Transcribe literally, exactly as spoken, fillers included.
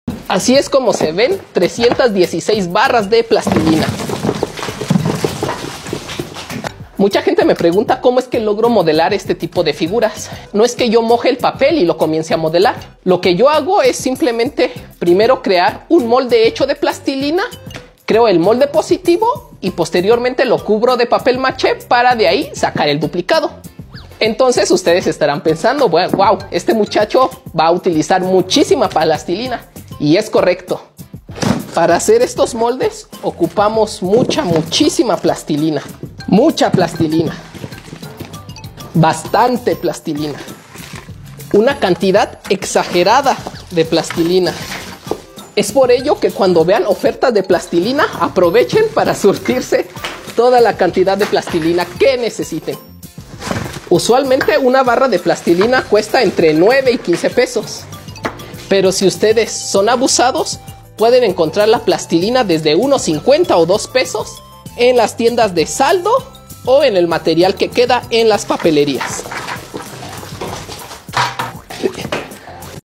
Así es como se ven trescientas dieciséis barras de plastilina. Mucha gente me pregunta cómo es que logro modelar este tipo de figuras. No es que yo moje el papel y lo comience a modelar. Lo que yo hago es simplemente primero crear un molde hecho de plastilina, creo el molde positivo y posteriormente lo cubro de papel maché para de ahí sacar el duplicado. Entonces ustedes estarán pensando, bueno, wow, este muchacho va a utilizar muchísima plastilina. Y es correcto. Para hacer estos moldes ocupamos mucha, muchísima plastilina. Mucha plastilina. Bastante plastilina. Una cantidad exagerada de plastilina. Es por ello que cuando vean ofertas de plastilina, aprovechen para surtirse toda la cantidad de plastilina que necesiten. Usualmente una barra de plastilina cuesta entre nueve y quince pesos. Pero si ustedes son abusados, pueden encontrar la plastilina desde unos cincuenta o dos pesos en las tiendas de saldo o en el material que queda en las papelerías.